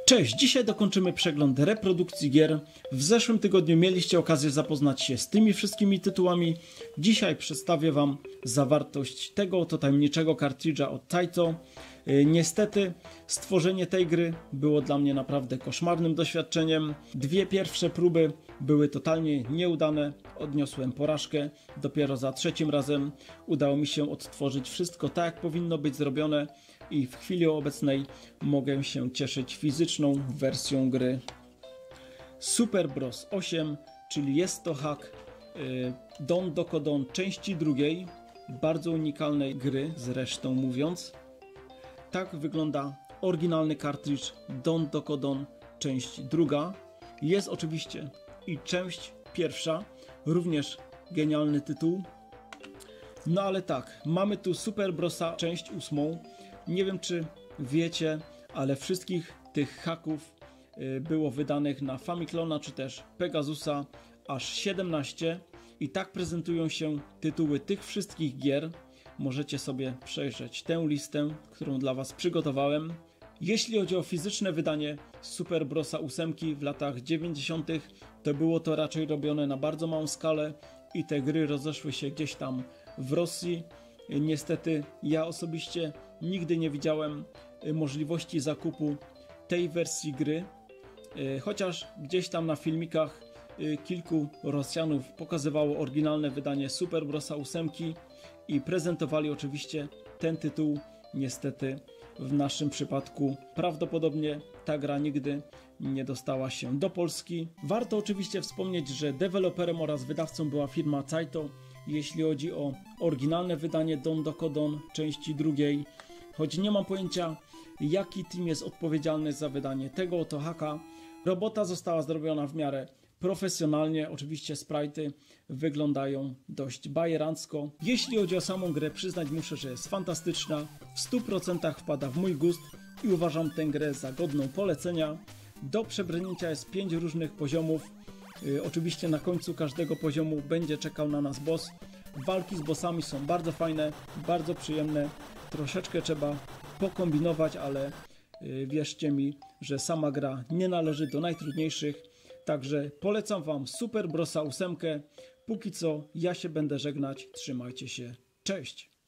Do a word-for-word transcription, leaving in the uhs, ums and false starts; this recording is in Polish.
Cześć, dzisiaj dokończymy przegląd reprodukcji gier. W zeszłym tygodniu mieliście okazję zapoznać się z tymi wszystkimi tytułami. Dzisiaj przedstawię Wam zawartość tego oto tajemniczego kartridża od Taito. Niestety stworzenie tej gry było dla mnie naprawdę koszmarnym doświadczeniem. Dwie pierwsze próby były totalnie nieudane, odniosłem porażkę. Dopiero za trzecim razem udało mi się odtworzyć wszystko tak, jak powinno być zrobione i w chwili obecnej mogę się cieszyć fizyczną wersją gry. Super Bros. osiem, czyli jest to hack yy, Don Dokodon części drugiej, bardzo unikalnej gry zresztą mówiąc. Tak wygląda oryginalny kartridż Don Dokodon część druga. Jest oczywiście i część pierwsza, również genialny tytuł. No ale tak, mamy tu Super Brosa część ósmą. Nie wiem czy wiecie, ale wszystkich tych haków było wydanych na Famiclona czy też Pegasusa aż siedemnaście i tak prezentują się tytuły tych wszystkich gier. Możecie sobie przejrzeć tę listę, którą dla Was przygotowałem. Jeśli chodzi o fizyczne wydanie Super Brosa osiem w latach dziewięćdziesiątych, to było to raczej robione na bardzo małą skalę i te gry rozeszły się gdzieś tam w Rosji. Niestety ja osobiście nigdy nie widziałem możliwości zakupu tej wersji gry, chociaż gdzieś tam na filmikach kilku Rosjanów pokazywało oryginalne wydanie Super Brosa osiem i prezentowali oczywiście ten tytuł. Niestety w naszym przypadku prawdopodobnie ta gra nigdy nie dostała się do Polski. Warto oczywiście wspomnieć, że deweloperem oraz wydawcą była firma Taito, jeśli chodzi o oryginalne wydanie Don Dokodon części drugiej. Choć nie mam pojęcia, jaki team jest odpowiedzialny za wydanie tego oto haka, robota została zrobiona w miarę profesjonalnie. Oczywiście sprite'y wyglądają dość bajerancko. Jeśli chodzi o samą grę, przyznać muszę, że jest fantastyczna. W stu procentach wpada w mój gust i uważam tę grę za godną polecenia. Do przebrnięcia jest pięć różnych poziomów. Yy, oczywiście na końcu każdego poziomu będzie czekał na nas boss. Walki z bossami są bardzo fajne, bardzo przyjemne. Troszeczkę trzeba pokombinować, ale yy, wierzcie mi, że sama gra nie należy do najtrudniejszych. Także polecam Wam Super Brosa osiem. Póki co ja się będę żegnać. Trzymajcie się. Cześć!